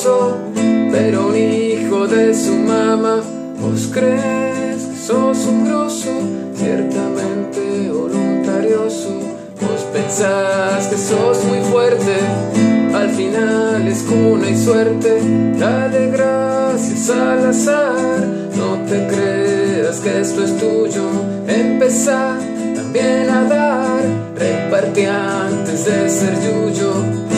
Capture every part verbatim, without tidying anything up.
talentoso, pero un hijo de su mamá. Vos crees que sos un grosso, ciertamente voluntarioso. Vos pensás que sos muy fuerte, al final es cuna y suerte. Dale gracias al azar, no te creas que esto es tuyo. Empezá también a dar, repartí antes de ser yuyo.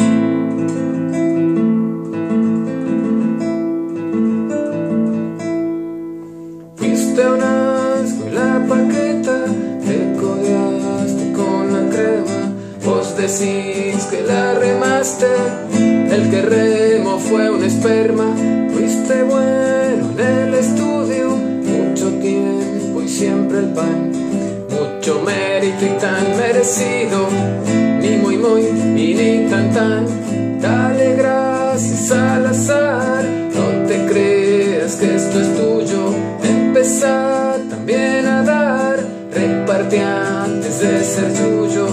Fuiste a una escuela parqueta, te codeaste con la crema. Vos decís que la remaste, el que remó fue un esperma. Fuiste bueno en el estudio, mucho tiempo y siempre el pan. Mucho mérito y tan merecido, ni muy muy y ni tan tan. Dale gracias al azar, no te creas que esto es tuyo. Empezá también a dar, repartí antes de ser tuyo.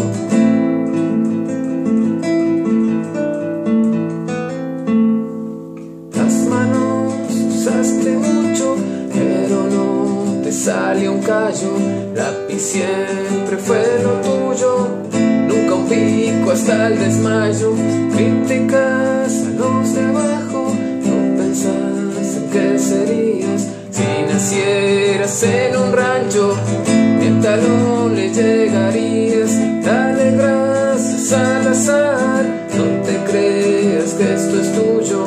Las manos usaste mucho, pero no te salió un callo. Lápiz siempre fue lo tuyo, nunca un pico hasta el desmayo. Criticas a los de abajo, no pensás en qué serías si nacieras en un rancho, ni en talón le llegarías. Dale gracias al azar, no te creas que esto es tuyo.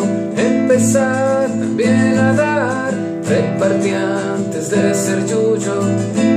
Empezar también a dar, repartí antes de ser yuyo.